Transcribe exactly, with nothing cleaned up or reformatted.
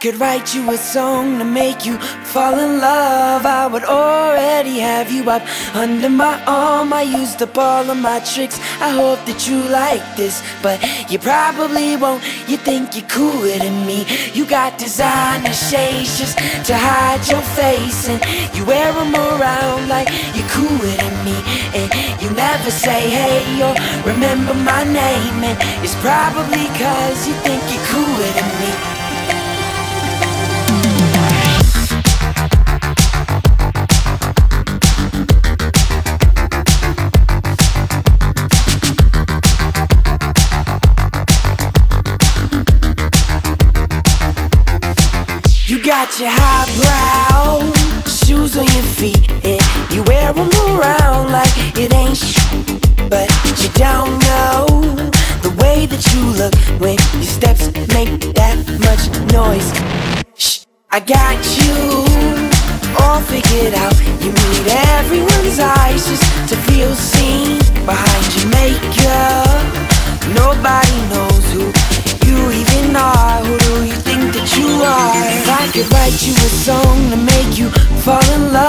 could write you a song to make you fall in love, I would already have you up under my arm. I used up all of my tricks, I hope that you like this, but you probably won't. You think you're cooler than me. You got designer shades just to hide your face, and you wear them around like you're cooler than me. And you never say hey or remember my name, and it's probably cause you think you're cooler than me. You got your highbrow shoes on your feet, and you wear them around like it ain't sh**, but you don't know the way that you look when your steps make that much noise. Shh, I got you all figured out. You need everyone's eyes just to feel seen behind your makeup. Nobody knows who you even are. Who do you think that you are? If I could write you a song to make you fall in love,